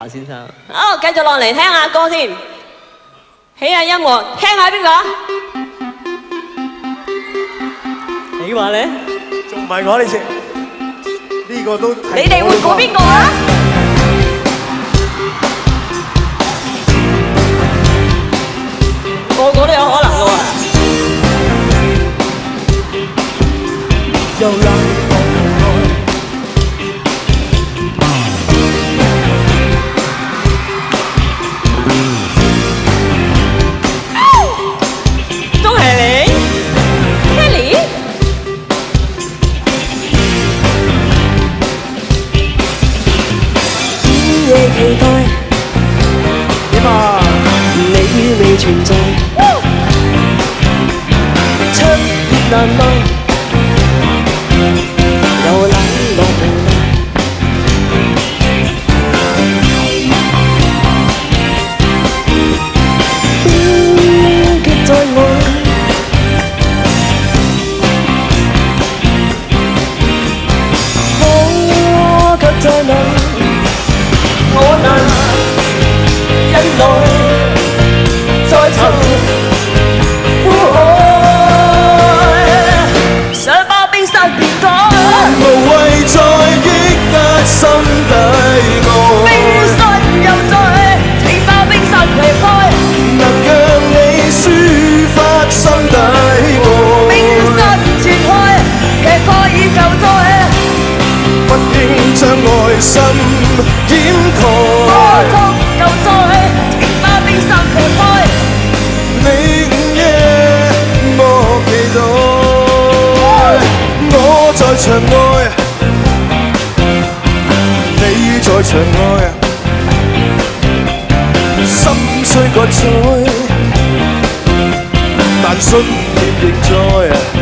華先生。 好，繼續落嚟聽下歌先，起下音樂，聽下邊個？ 你話咧？ 仲唔係我呢次？呢個都你哋會估邊個啊？個個都有可能㗎喎。 又冷都係你 ，Kelly。 午夜期待， 點啊？ 你未存在，出現難耐，又冷落無奈。終結在我，我卻在那，我難忍耐，再尋苦海，想把冰山變改， 無謂再抑壓心底愛， 冰山又再，請把冰山劈開， 能讓你抒發心底愛， 冰山全開，劇破已就在， 不應將愛心掩蓋。 歌曲又再，請把冰山劈開， 你午夜莫期待，我在場外，你在場外，心雖割彩，但信念仍在。